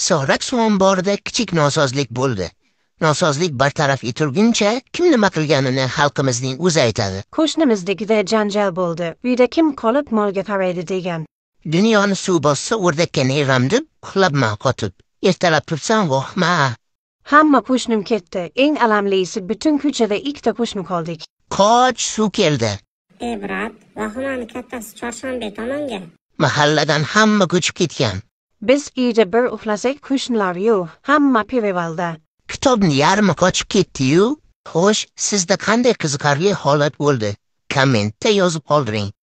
So'rak suv borida kichik nosozlik bo'ldi. Nosozlik bartaraf etilguncha kim nima qilganini xalqimizning o'zi aytadi. Qo'shnimizdagida janjal bo'ldi. Uyda kim qolib molga qaraydi degan. Dunyoni suv bossa o'rdakka neram deb uxlabman qotib. Ertalab tursam vohma. Hamma qo'shnim ketdi. Eng alamlisi butun ko'chada ikkita qo'shni qoldik. Qoch suv keldi. Brat, vahimani kattasi chorshanba tomonga. Mahalladan hamma ko'chib ketgan. Biz uyda bir uxlasak qo'shnilar yo'q. Hamma perivalda. Kitobni yarmi qochib ketdi-yu. Xo'sh, sizda qanday qiziqarli holat bo'ldi? Kommentda yozib qoldiring.